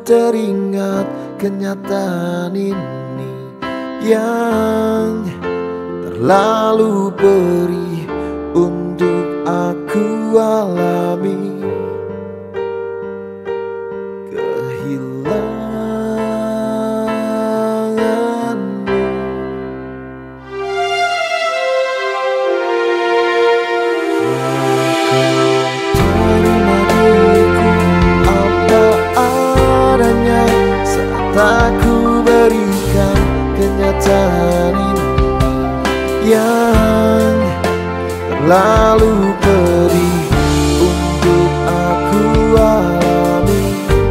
teringat kenyataan ini yang terlalu perih untuk aku alami. Kehilanganmu, terima diriku apa adanya saat aku berikan kenyataan ini yang terlalu perih untuk aku alami.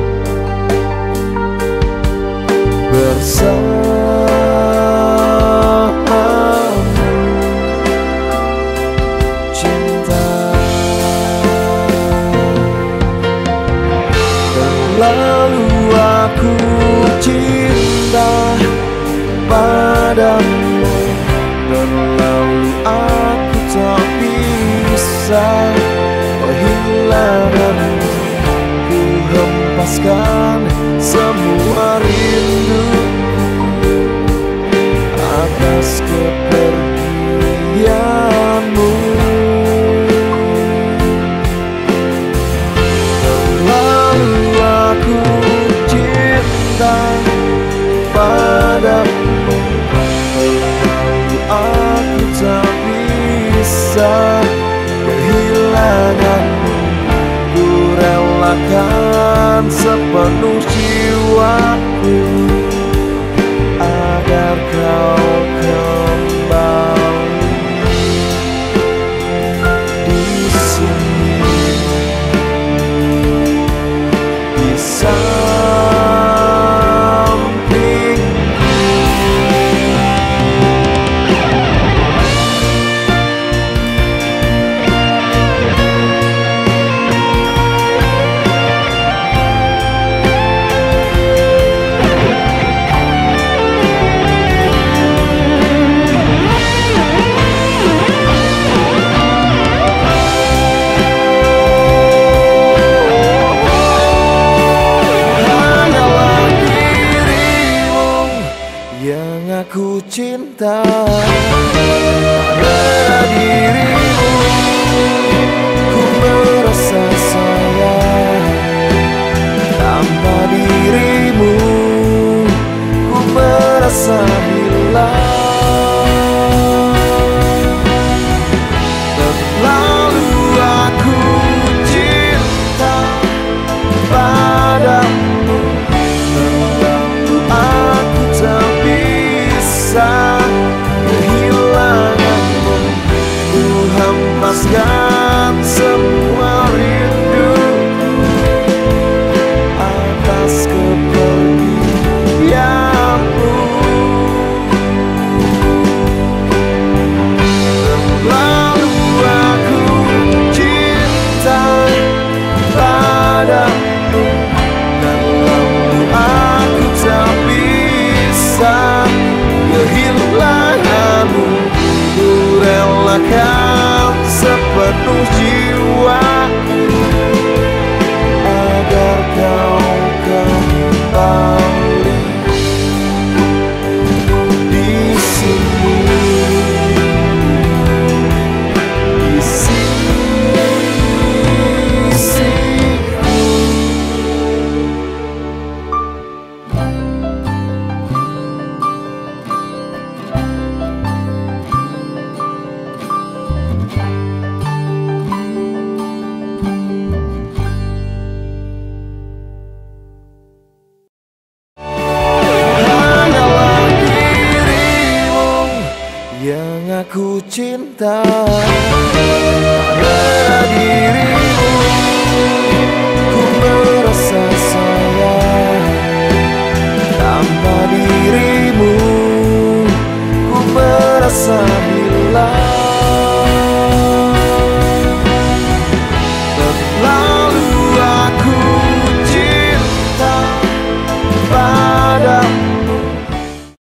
Bersamamu cinta, terlalu aku cinta padamu, terlalu aku tak bisa kehilanganmu. Ku hempaskan semua rinduku atas kepergianmu. Terlalu aku cinta padamu, terlalu aku tak bisa kehilanganmu. Ku relakan sepenuh jiwaku agar kau kembali di sini, di sampingku. Aku cinta pada dirimu, ku merasa sayang. Tanpa dirimu, ku merasa hilang. Terlalu aku cinta padamu, terlalu aku tak kehilanganmu. Ku hempaskan semua rinduku atas kepergianmu. Terlalu aku cinta padamu, terlalu aku tak bisa kehilanganmu. Ku relakan sepenuh jiwaku agar kau kembali di sini, di sisiku. Yang aku cinta.